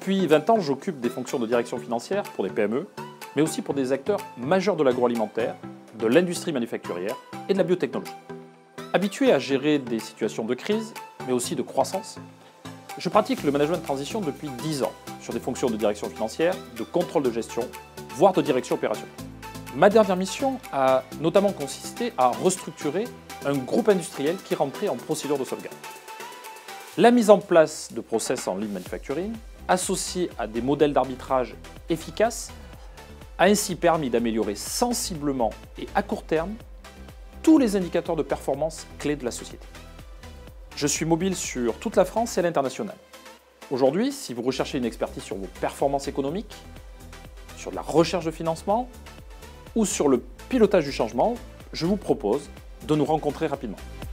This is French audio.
Depuis 20 ans, j'occupe des fonctions de direction financière pour des PME, mais aussi pour des acteurs majeurs de l'agroalimentaire, de l'industrie manufacturière et de la biotechnologie. Habitué à gérer des situations de crise, mais aussi de croissance, je pratique le management de transition depuis 10 ans, sur des fonctions de direction financière, de contrôle de gestion, voire de direction opérationnelle. Ma dernière mission a notamment consisté à restructurer un groupe industriel qui rentrait en procédure de sauvegarde. La mise en place de process en lean manufacturing, associée à des modèles d'arbitrage efficaces, a ainsi permis d'améliorer sensiblement et à court terme tous les indicateurs de performance clés de la société. Je suis mobile sur toute la France et à l'international. Aujourd'hui, si vous recherchez une expertise sur vos performances économiques, sur la recherche de financement ou sur le pilotage du changement, je vous propose de nous rencontrer rapidement.